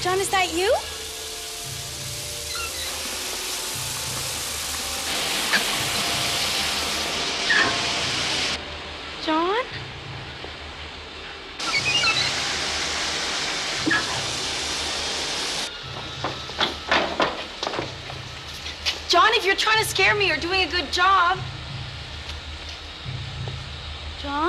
John, is that you? John? John, if you're trying to scare me, you're doing a good job. John?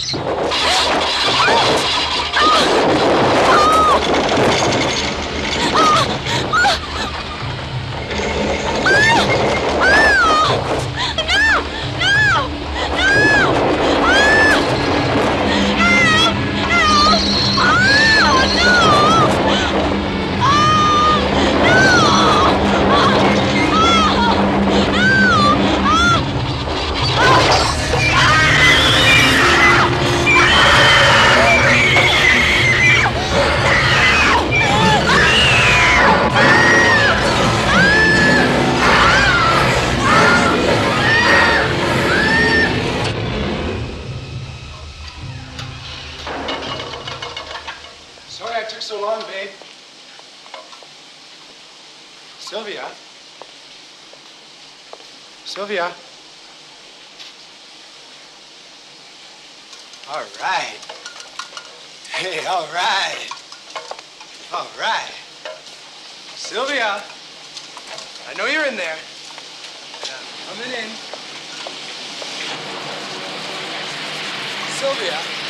Sorry I took so long, babe. Sylvia? Sylvia? All right. Hey, all right. All right. Sylvia, I know you're in there. Coming in. Sylvia.